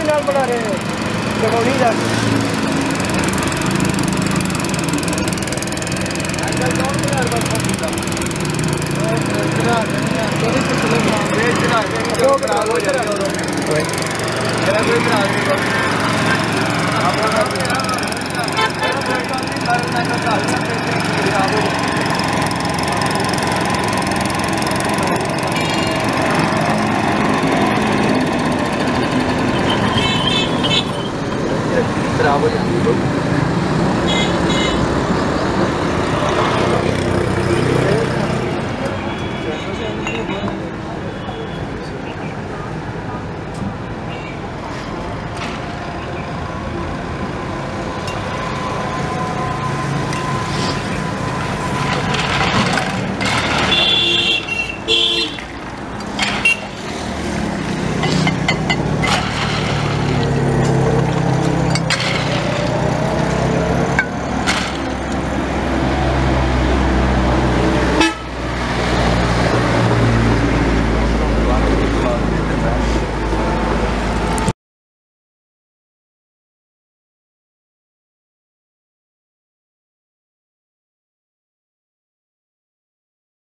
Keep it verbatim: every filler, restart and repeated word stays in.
नाल बना रहे हैं जगौनी जाके आजकल कौन बना रहा है चला चोरी से चले बेच चला दो करा लो जरा कोई जरा कोई करा दे अपना मेरा मेरा करना का काल में आओ खराब हो जाती है